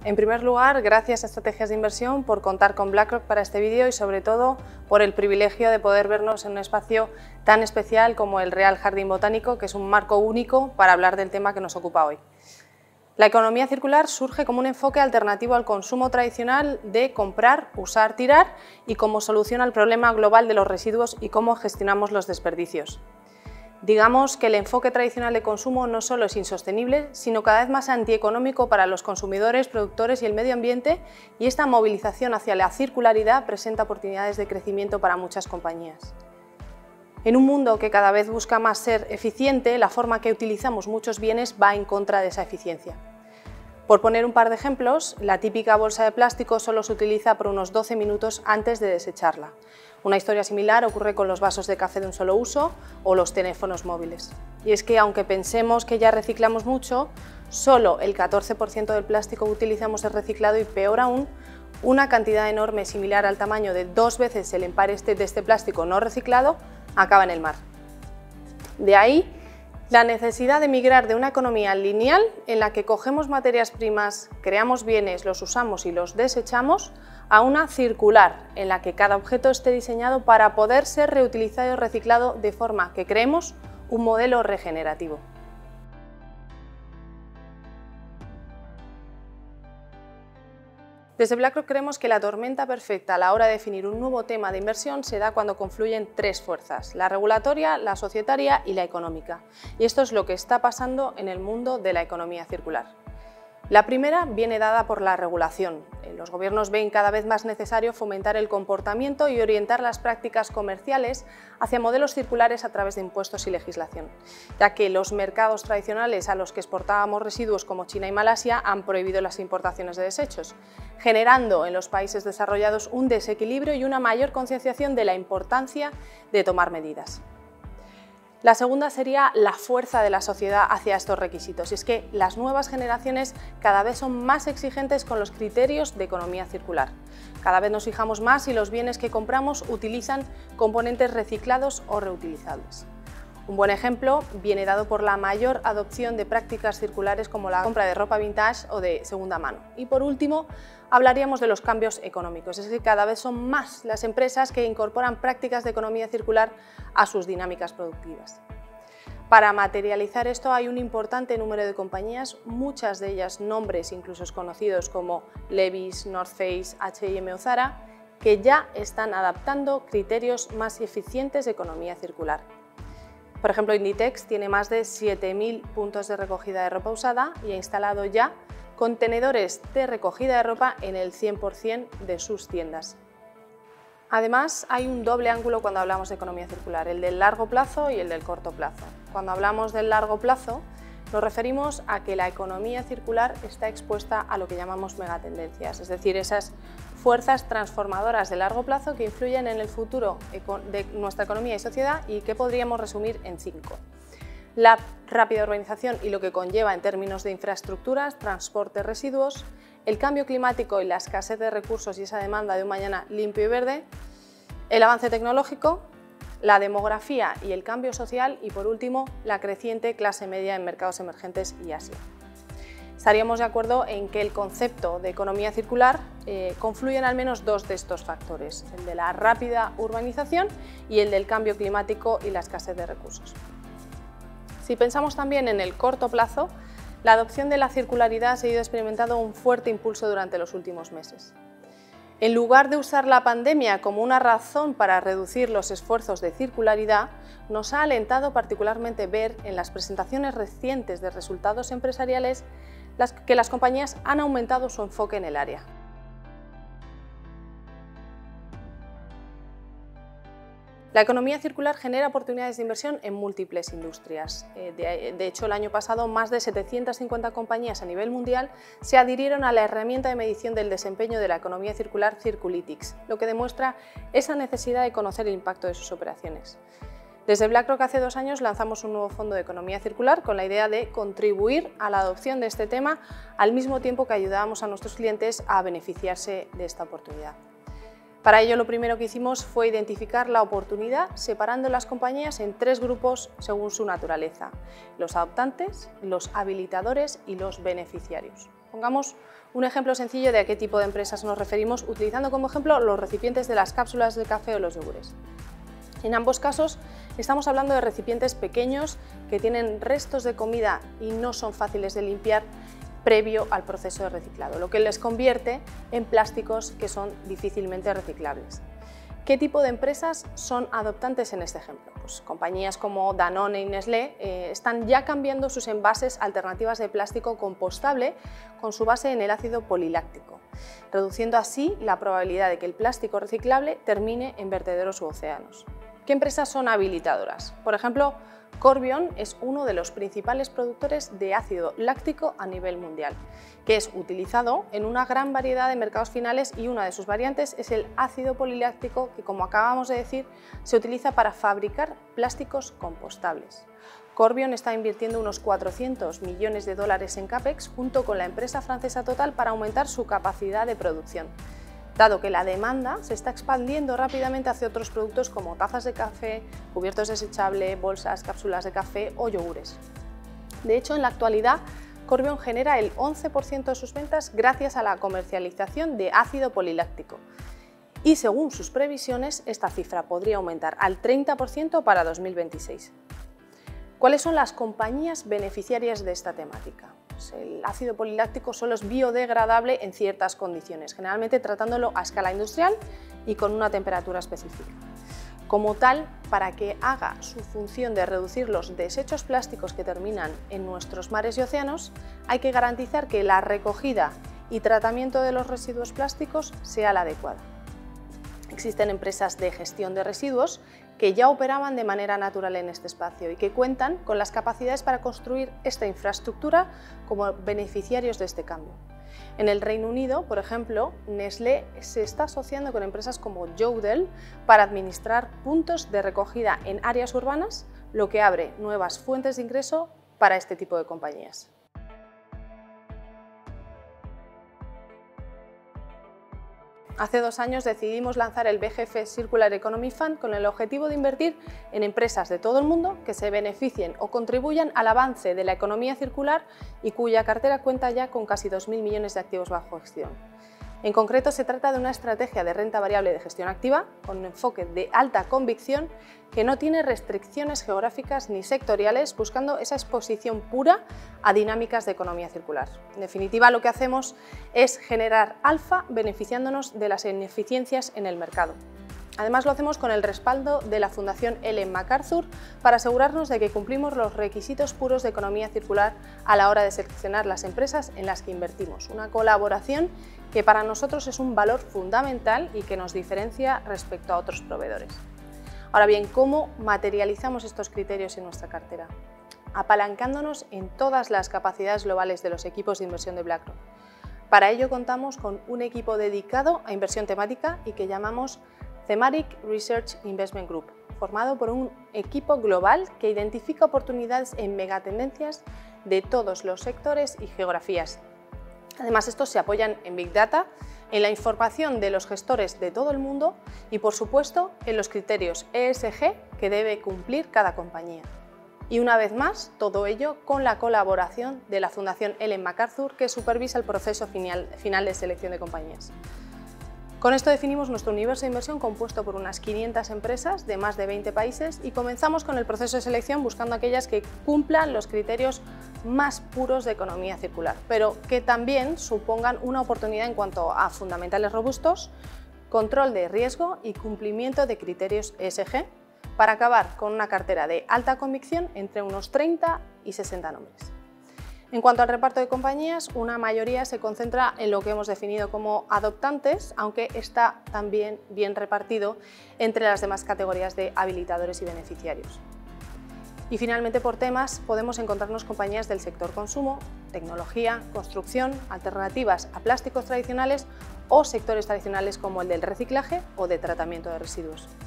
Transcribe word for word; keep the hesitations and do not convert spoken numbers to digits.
En primer lugar, gracias a Estrategias de Inversión por contar con BlackRock para este vídeo y sobre todo por el privilegio de poder vernos en un espacio tan especial como el Real Jardín Botánico, que es un marco único para hablar del tema que nos ocupa hoy. La economía circular surge como un enfoque alternativo al consumo tradicional de comprar, usar, tirar y como solución al problema global de los residuos y cómo gestionamos los desperdicios. Digamos que el enfoque tradicional de consumo no solo es insostenible, sino cada vez más antieconómico para los consumidores, productores y el medio ambiente, y esta movilización hacia la circularidad presenta oportunidades de crecimiento para muchas compañías. En un mundo que cada vez busca más ser eficiente, la forma que utilizamos muchos bienes va en contra de esa eficiencia. Por poner un par de ejemplos, la típica bolsa de plástico solo se utiliza por unos doce minutos antes de desecharla. Una historia similar ocurre con los vasos de café de un solo uso o los teléfonos móviles. Y es que aunque pensemos que ya reciclamos mucho, solo el catorce por ciento del plástico que utilizamos es reciclado y, peor aún, una cantidad enorme similar al tamaño de dos veces el empaque de este plástico no reciclado acaba en el mar. De ahí la necesidad de migrar de una economía lineal en la que cogemos materias primas, creamos bienes, los usamos y los desechamos, a una circular en la que cada objeto esté diseñado para poder ser reutilizado y reciclado de forma que creemos un modelo regenerativo. Desde BlackRock creemos que la tormenta perfecta a la hora de definir un nuevo tema de inversión se da cuando confluyen tres fuerzas: la regulatoria, la societaria y la económica. Y esto es lo que está pasando en el mundo de la economía circular. La primera viene dada por la regulación. Los gobiernos ven cada vez más necesario fomentar el comportamiento y orientar las prácticas comerciales hacia modelos circulares a través de impuestos y legislación, ya que los mercados tradicionales a los que exportábamos residuos como China y Malasia han prohibido las importaciones de desechos, generando en los países desarrollados un desequilibrio y una mayor concienciación de la importancia de tomar medidas. La segunda sería la fuerza de la sociedad hacia estos requisitos, y es que las nuevas generaciones cada vez son más exigentes con los criterios de economía circular. Cada vez nos fijamos más si los bienes que compramos utilizan componentes reciclados o reutilizables. Un buen ejemplo viene dado por la mayor adopción de prácticas circulares como la compra de ropa vintage o de segunda mano. Y por último, hablaríamos de los cambios económicos. Es que cada vez son más las empresas que incorporan prácticas de economía circular a sus dinámicas productivas. Para materializar esto hay un importante número de compañías, muchas de ellas nombres incluso conocidos como Levi's, North Face, H y M o Zara, que ya están adaptando criterios más eficientes de economía circular. Por ejemplo, Inditex tiene más de siete mil puntos de recogida de ropa usada y ha instalado ya contenedores de recogida de ropa en el cien por cien de sus tiendas. Además, hay un doble ángulo cuando hablamos de economía circular, el del largo plazo y el del corto plazo. Cuando hablamos del largo plazo, nos referimos a que la economía circular está expuesta a lo que llamamos megatendencias, es decir, esas fuerzas transformadoras de largo plazo que influyen en el futuro de nuestra economía y sociedad y que podríamos resumir en cinco. La rápida urbanización y lo que conlleva en términos de infraestructuras, transporte, residuos, el cambio climático y la escasez de recursos y esa demanda de un mañana limpio y verde, el avance tecnológico, la demografía y el cambio social y, por último, la creciente clase media en mercados emergentes y Asia. Estaríamos de acuerdo en que el concepto de economía circular eh, confluye en al menos dos de estos factores, el de la rápida urbanización y el del cambio climático y la escasez de recursos. Si pensamos también en el corto plazo, la adopción de la circularidad ha seguido experimentando un fuerte impulso durante los últimos meses. En lugar de usar la pandemia como una razón para reducir los esfuerzos de circularidad, nos ha alentado particularmente ver en las presentaciones recientes de resultados empresariales las que las compañías han aumentado su enfoque en el área. La economía circular genera oportunidades de inversión en múltiples industrias. De hecho, el año pasado más de setecientas cincuenta compañías a nivel mundial se adhirieron a la herramienta de medición del desempeño de la economía circular Circulytics, lo que demuestra esa necesidad de conocer el impacto de sus operaciones. Desde BlackRock hace dos años lanzamos un nuevo fondo de economía circular con la idea de contribuir a la adopción de este tema al mismo tiempo que ayudábamos a nuestros clientes a beneficiarse de esta oportunidad. Para ello, lo primero que hicimos fue identificar la oportunidad separando las compañías en tres grupos según su naturaleza: los adoptantes, los habilitadores y los beneficiarios. Pongamos un ejemplo sencillo de a qué tipo de empresas nos referimos, utilizando como ejemplo los recipientes de las cápsulas de café o los yogures. En ambos casos estamos hablando de recipientes pequeños que tienen restos de comida y no son fáciles de limpiar previo al proceso de reciclado, lo que les convierte en plásticos que son difícilmente reciclables. ¿Qué tipo de empresas son adoptantes en este ejemplo? Pues compañías como Danone y Nestlé eh, están ya cambiando sus envases a alternativas de plástico compostable con su base en el ácido poliláctico, reduciendo así la probabilidad de que el plástico reciclable termine en vertederos u océanos. ¿Qué empresas son habilitadoras? Por ejemplo, Corbion es uno de los principales productores de ácido láctico a nivel mundial, que es utilizado en una gran variedad de mercados finales y una de sus variantes es el ácido poliláctico que, como acabamos de decir, se utiliza para fabricar plásticos compostables. Corbion está invirtiendo unos cuatrocientos millones de dólares en CAPEX junto con la empresa francesa Total para aumentar su capacidad de producción, dado que la demanda se está expandiendo rápidamente hacia otros productos como tazas de café, cubiertos desechables, bolsas, cápsulas de café o yogures. De hecho, en la actualidad, Corbion genera el once por ciento de sus ventas gracias a la comercialización de ácido poliláctico y, según sus previsiones, esta cifra podría aumentar al treinta por ciento para dos mil veintiséis. ¿Cuáles son las compañías beneficiarias de esta temática? Pues el ácido poliláctico solo es biodegradable en ciertas condiciones, generalmente tratándolo a escala industrial y con una temperatura específica. Como tal, para que haga su función de reducir los desechos plásticos que terminan en nuestros mares y océanos, hay que garantizar que la recogida y tratamiento de los residuos plásticos sea la adecuada. Existen empresas de gestión de residuos que ya operaban de manera natural en este espacio y que cuentan con las capacidades para construir esta infraestructura como beneficiarios de este cambio. En el Reino Unido, por ejemplo, Nestlé se está asociando con empresas como Yodel para administrar puntos de recogida en áreas urbanas, lo que abre nuevas fuentes de ingreso para este tipo de compañías. Hace dos años decidimos lanzar el B G F Circular Economy Fund con el objetivo de invertir en empresas de todo el mundo que se beneficien o contribuyan al avance de la economía circular y cuya cartera cuenta ya con casi dos mil millones de activos bajo gestión. En concreto, se trata de una estrategia de renta variable de gestión activa con un enfoque de alta convicción que no tiene restricciones geográficas ni sectoriales, buscando esa exposición pura a dinámicas de economía circular. En definitiva, lo que hacemos es generar alfa beneficiándonos de las ineficiencias en el mercado. Además, lo hacemos con el respaldo de la Fundación Ellen MacArthur para asegurarnos de que cumplimos los requisitos puros de economía circular a la hora de seleccionar las empresas en las que invertimos. Una colaboración que para nosotros es un valor fundamental y que nos diferencia respecto a otros proveedores. Ahora bien, ¿cómo materializamos estos criterios en nuestra cartera? Apalancándonos en todas las capacidades globales de los equipos de inversión de BlackRock. Para ello contamos con un equipo dedicado a inversión temática y que llamamos Thematic Research Investment Group, formado por un equipo global que identifica oportunidades en megatendencias de todos los sectores y geografías. Además, estos se apoyan en Big Data, en la información de los gestores de todo el mundo y, por supuesto, en los criterios E S G que debe cumplir cada compañía. Y una vez más, todo ello con la colaboración de la Fundación Ellen MacArthur, que supervisa el proceso final, final de selección de compañías. Con esto definimos nuestro universo de inversión compuesto por unas quinientas empresas de más de veinte países y comenzamos con el proceso de selección buscando aquellas que cumplan los criterios más puros de economía circular, pero que también supongan una oportunidad en cuanto a fundamentales robustos, control de riesgo y cumplimiento de criterios E S G, para acabar con una cartera de alta convicción entre unos treinta y sesenta nombres. En cuanto al reparto de compañías, una mayoría se concentra en lo que hemos definido como adoptantes, aunque está también bien repartido entre las demás categorías de habilitadores y beneficiarios. Y finalmente, por temas, podemos encontrarnos compañías del sector consumo, tecnología, construcción, alternativas a plásticos tradicionales o sectores tradicionales como el del reciclaje o de tratamiento de residuos.